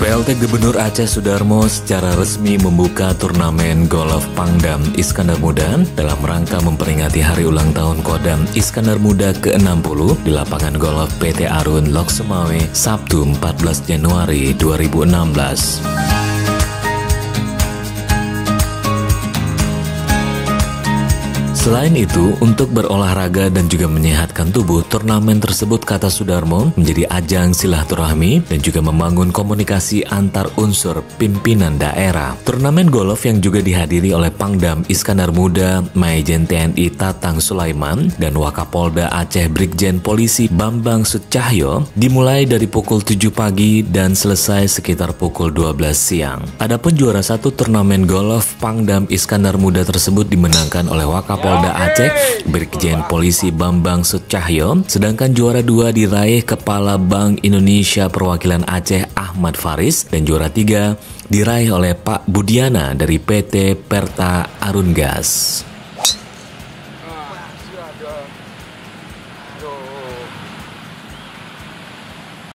PLT Gubernur Aceh Sudarmo secara resmi membuka turnamen golf Pangdam Iskandar Muda dalam rangka memperingati hari ulang tahun Kodam Iskandar Muda ke-60 di lapangan golf PT Arun Lok Semawe, Sabtu 14 Januari 2016. Selain itu, untuk berolahraga dan juga menyehatkan tubuh, turnamen tersebut, kata Sudarmo, menjadi ajang silaturahmi dan juga membangun komunikasi antar unsur pimpinan daerah. Turnamen golf yang juga dihadiri oleh Pangdam Iskandar Muda, Maijen TNI Tatang Sulaiman, dan Wakapolda Aceh Brigjen Polisi Bambang Sutcahyo dimulai dari pukul 7 pagi dan selesai sekitar pukul 12 siang. Adapun juara satu turnamen golf Pangdam Iskandar Muda tersebut dimenangkan oleh Wakapolda Aceh Brigjen Polisi Bambang Sutcahyo, sedangkan juara 2 diraih Kepala Bank Indonesia Perwakilan Aceh Ahmad Faris, dan juara 3 diraih oleh Pak Budiana dari PT Perta Arun Gas.